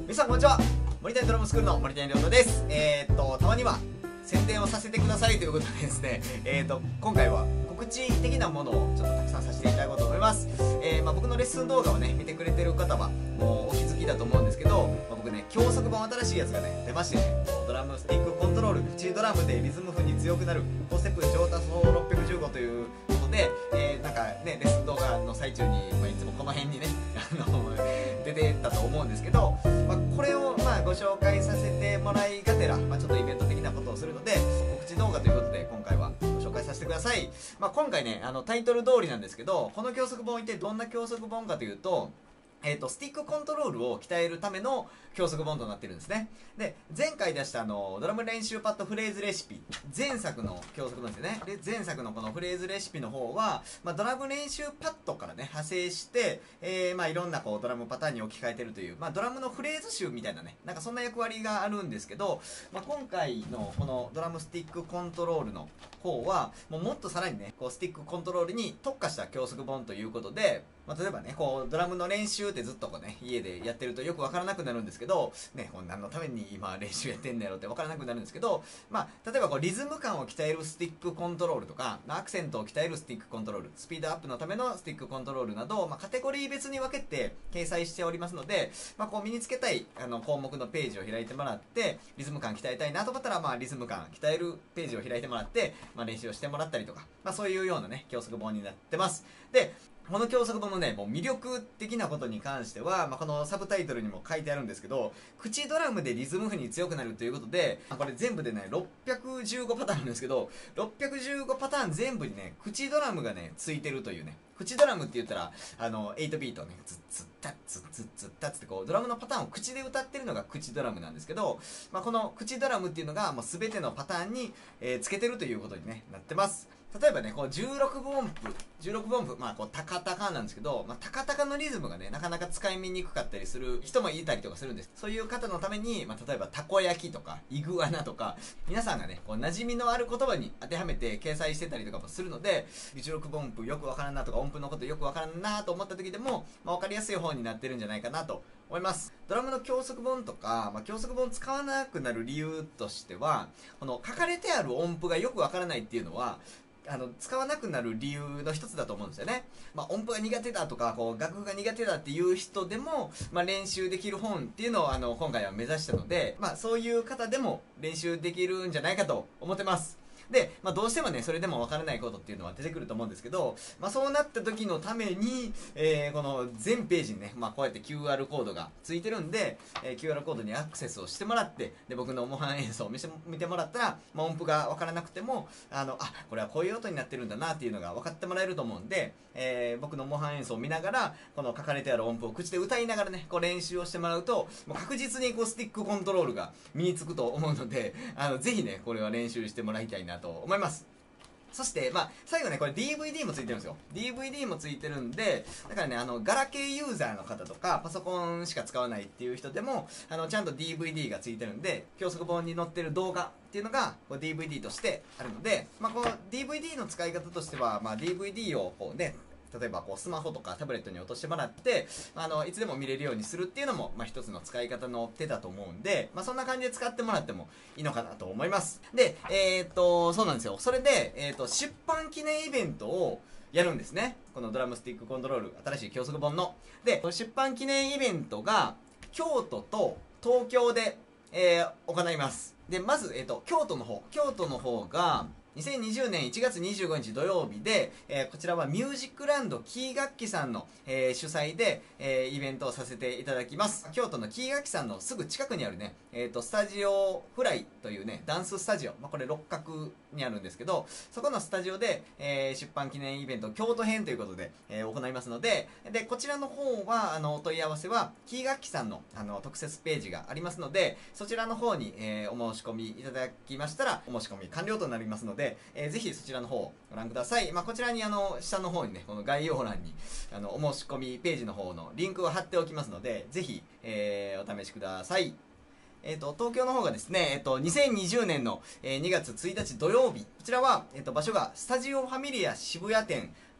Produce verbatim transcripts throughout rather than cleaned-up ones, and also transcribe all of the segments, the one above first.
皆さんこんにちは。森谷ドラムスクールの森谷亮太です。えー、っとたまには宣伝をさせてくださいということでですね、えー、っと今回は告知的なものをちょっとたくさんさせていただこうと思います。えーまあ、僕のレッスン動画をね見てくれてる方はもうお気づきだと思うんですけど、まあ、僕ね教則本新しいやつがね出ましてね、ドラムスティックコントロール、口ドラムでリズム譜に強くなる高ステップ上達法ろっぴゃくじゅうごということで、えー、なんかねレッスン動画の最中に、まあ、いつもこの辺にねあの出てたと思うんですけど、まあ、これをまあご紹介させてもらいがてら、まあ、ちょっとイベント的なことをするので告知動画ということで今回はご紹介させてください。まあ、今回ねあのタイトル通りなんですけど、この教則本一体どんな教則本かというと、えーと、スティックコントロールを鍛えるための教則本となっているんですね。で、前回出したあのドラム練習パッドフレーズレシピ、前作の教則本ですよね。で、前作のこのフレーズレシピの方は、まあ、ドラム練習パッドからね派生して、えーまあ、いろんなこうドラムパターンに置き換えてるという、まあ、ドラムのフレーズ集みたいなね、なんかそんな役割があるんですけど、まあ、今回のこのドラムスティックコントロールの方はもうもっとさらにねこうスティックコントロールに特化した教則本ということで、まあ、例えばねこうドラムの練習ってずっとこうね家でやってるとよくわからなくなるんですけどね、こう何のために今練習やってんだろうってわからなくなるんですけど、まあ、例えばこうリズム感を鍛えるスティックコントロールとかアクセントを鍛えるスティックコントロール、スピードアップのためのスティックコントロールなど、まあ、カテゴリー別に分けて掲載しておりますので、まあ、こう身につけたいあの項目のページを開いてもらってリズム感鍛えたいなと思ったら、まあ、リズム感鍛えるページを開いてもらって、まあ、練習をしてもらったりとか、まあ、そういうようなね教則本になってます。でこの教則本のね、もう魅力的なことに関しては、まあ、このサブタイトルにも書いてあるんですけど、口ドラムでリズム譜に強くなるということで、これ全部でね、ろっぴゃくじゅうごパターンあるんですけど、ろっぴゃくじゅうごパターン全部にね、口ドラムがね、ついてるというね。口ドラムって言ったら、あの、はちビートね、ズッズッタッズッズッズッタッってこう、ドラムのパターンを口で歌ってるのが口ドラムなんですけど、まあ、この口ドラムっていうのが、もう全てのパターンに、えー、つけてるということに、ね、なってます。例えばね、こうじゅうろくぶ音符、じゅうろくぶ音符、まあこうタカタカなんですけど、まあタカタカのリズムがね、なかなか使いにくかったりする人もいたりとかするんです。そういう方のために、まあ例えばたこ焼きとか、イグアナとか、皆さんがね、こう馴染みのある言葉に当てはめて掲載してたりとかもするので、じゅうろくぶ音符よくわからんなとか、音符のことよくわからんなと思った時でも、まあわかりやすい方になってるんじゃないかなと思います。ドラムの教則本とか、まあ、教則本使わなくなる理由としては、この書かれてある音符がよくわからないっていうのは、あの使わなくなる理由の一つだと思うんですよね。まあ、音符が苦手だとかこう楽譜が苦手だっていう人でも、まあ、練習できる本っていうのをあの今回は目指したので、まあ、そういう方でも練習できるんじゃないかと思ってます。で、まあ、どうしてもねそれでもわからないことっていうのは出てくると思うんですけど、まあ、そうなった時のために、えー、この全ページにね、まあ、こうやって キューアール コードがついてるんで、えー、キューアール コードにアクセスをしてもらって、で僕の模範演奏を見せ見てもらったら、まあ、音符がわからなくてもあのあこれはこういう音になってるんだなっていうのが分かってもらえると思うんで、えー、僕の模範演奏を見ながらこの書かれてある音符を口で歌いながらねこう練習をしてもらうともう確実にこうスティックコントロールが身につくと思うので、あのぜひねこれは練習してもらいたいなと思います。そして、まあ、最後ね、これ ディーブイディー もついてるんですよ。ディーブイディー もついてるんで、だからね、あの、ガラケーユーザーの方とか、パソコンしか使わないっていう人でも、あの、ちゃんと ディーブイディー がついてるんで、教則本に載ってる動画っていうのが、こう ディーブイディー としてあるので、まあ、この ディーブイディー の使い方としては、まあ、ディーブイディー をこうね、例えばこうスマホとかタブレットに落としてもらってあのいつでも見れるようにするっていうのも、まあ、一つの使い方の手だと思うんで、まあ、そんな感じで使ってもらってもいいのかなと思います。で、えー、っとそうなんですよ。それで、えー、っと出版記念イベントをやるんですね。このドラムスティックコントロール新しい教則本の。で出版記念イベントが京都と東京で、えー、行います。でまず、えー、っと京都の方京都の方がにせんにじゅうねんいちがつにじゅうごにち土曜日で、えー、こちらはミュージックランドキー楽器さんの、えー、主催で、えー、イベントをさせていただきます。京都のキー楽器さんのすぐ近くにあるね、えーと、スタジオフライというね、ダンススタジオ、まあ、これ六角にあるんですけど、そこのスタジオで、えー、出版記念イベント京都編ということで、えー、行いますので、で、こちらの方は、あの、お問い合わせは、キー楽器さんの、あの、特設ページがありますので、そちらの方に、えー、お申し込みいただきましたら、お申し込み完了となりますので、えー、ぜひそちらの方をご覧ください。まあ、こちらにあの下の方にねこの概要欄にあのお申し込みページの方のリンクを貼っておきますのでぜひ、えー、お試しください。えーと、東京の方がですね、えーと、にせんにじゅうねんの、えー、にがつついたち土曜日、こちらは、えーと、場所がスタジオファミリア渋谷店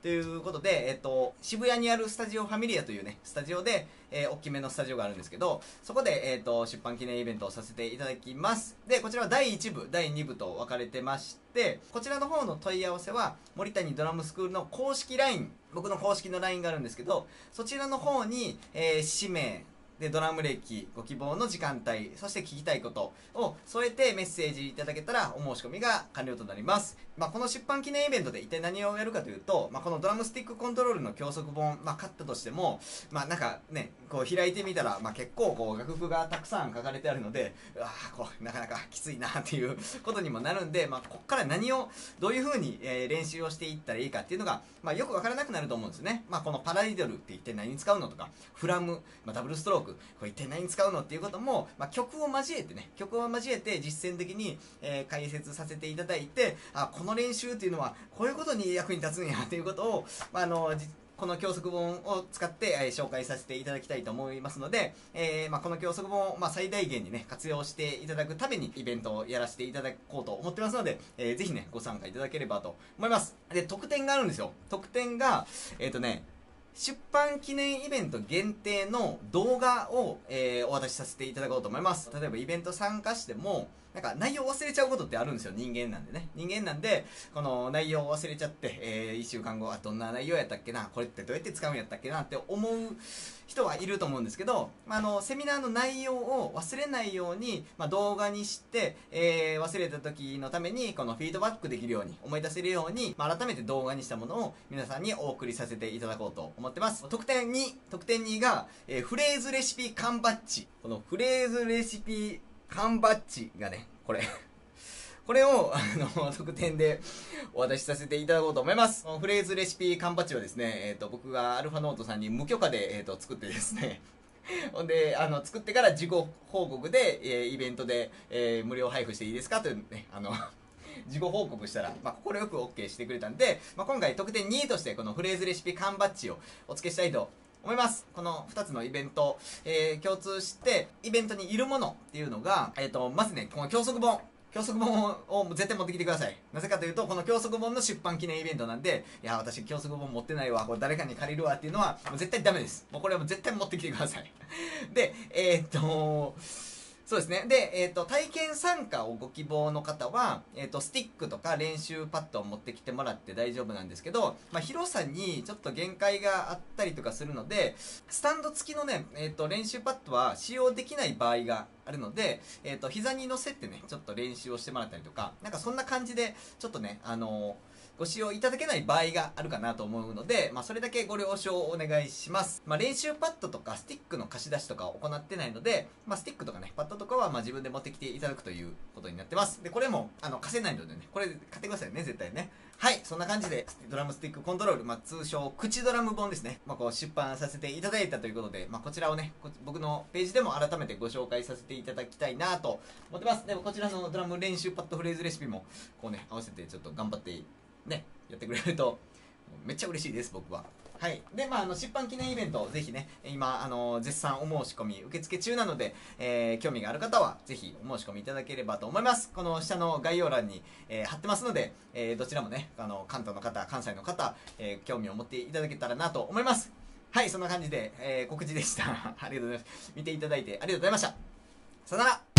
ということで、えっと、渋谷にあるスタジオファミリアというね、スタジオで、えー、大きめのスタジオがあるんですけど、そこで、えっと、出版記念イベントをさせていただきます。で、こちらはだいいち部、だいに部と分かれてまして、こちらの方の問い合わせは、森谷ドラムスクールの公式 ライン、僕の公式の ライン があるんですけど、そちらの方に、えー、氏名、で、ドラム歴、ご希望の時間帯、そして聞きたいことを添えてメッセージいただけたらお申し込みが完了となります。まあ、この出版記念イベントで一体何をやるかというと、まあ、このドラムスティックコントロールの教則本、まあ、買ったとしても、まあ、なんかね、こう開いてみたら、まあ、結構こう楽譜がたくさん書かれてあるので、うわーこう、なかなかきついなっていうことにもなるんで、まあ、こっから何を、どういう風に、えー、練習をしていったらいいかっていうのが、まあ、よくわからなくなると思うんですね。まあ、このパラディドルって一体何に使うのとか、フラム、まあ、ダブルストローク、これ一体何に使うのっていうことも、まあ、曲を交えてね、曲を交えて実践的に、えー、解説させていただいて、あ、この練習っていうのはこういうことに役に立つんやっていうことを、まあ、あの、この教則本を使って、えー、紹介させていただきたいと思いますので、えーまあ、この教則本を、まあ、最大限にね、活用していただくためにイベントをやらせていただこうと思ってますので、えー、ぜひね、ご参加いただければと思います。で、特典があるんですよ。特典が、えっとね、出版記念イベント限定の動画を、えー、お渡しさせていただこうと思います。例えばイベント参加しても、なんか内容忘れちゃうことってあるんですよ。人間なんでね。人間なんで、この内容を忘れちゃって、えー、いっしゅうかんご、あ、どんな内容やったっけな、これってどうやって使うんやったっけなって思う人はいると思うんですけど、あの、セミナーの内容を忘れないように、まあ、動画にして、えー、忘れた時のために、このフィードバックできるように、思い出せるように、まあ、改めて動画にしたものを皆さんにお送りさせていただこうと思ってます。特典に、特典にが、えー、フレーズレシピ缶バッジ。このフレーズレシピ缶バッジがね、これこれを、あの、特典でお渡しさせていただこうと思います。フレーズレシピ缶バッジはですね、えっと、僕がアルファノートさんに無許可で、えっと、作ってですね、ほんで、あの、作ってから自己報告で、えー、イベントで、えー、無料配布していいですかというね、あの、自己報告したら、まあ、快く OK してくれたんで、まあ、今回特典にいとして、このフレーズレシピ缶バッジをお付けしたいと思います。このふたつのイベント、えー、共通して、イベントにいるものっていうのが、えっと、まずね、この教則本。教則本を絶対持ってきてください。なぜかというと、この教則本の出版記念イベントなんで、いや、私教則本持ってないわ、これ誰かに借りるわっていうのは、もう絶対ダメです。もうこれはもう絶対持ってきてください。で、えー、っと、そうですね。で、えっ、ー、と、体験参加をご希望の方は、えっ、ー、と、スティックとか練習パッドを持ってきてもらって大丈夫なんですけど、まあ、広さにちょっと限界があったりとかするので、スタンド付きのね、えっ、ー、と、練習パッドは使用できない場合があるので、えっ、と、膝に乗せてね、ちょっと練習をしてもらったりとか、なんかそんな感じで、ちょっとね、あのー、ご使用いただけない場合があるかなと思うので、まあ、それだけご了承お願いします。まあ、練習パッドとかスティックの貸し出しとかを行ってないので、まあ、スティックとかね、パッドとかはまあ自分で持ってきていただくということになってます。で、これも、あの、貸せないのでね、これ買ってくださいね、絶対ね。はい、そんな感じで、ドラムスティックコントロール、まあ、通称、口ドラム本ですね。まあ、こう、出版させていただいたということで、まあ、こちらをね、僕のページでも改めてご紹介させていただきたいなと思ってます。でも、こちらのドラム練習パッドフレーズレシピも、こうね、合わせてちょっと頑張ってね、やってくれるとめっちゃ嬉しいです、僕は。はい。で、まあ、あの、出版記念イベント、ぜひね、今、あの、絶賛お申し込み受付中なので、えー、興味がある方は、ぜひお申し込みいただければと思います。この下の概要欄に、えー、貼ってますので、えー、どちらもね、あの、関東の方、関西の方、えー、興味を持っていただけたらなと思います。はい、そんな感じで、えー、告知でした。ありがとうございます。見ていただいてありがとうございました。さよなら。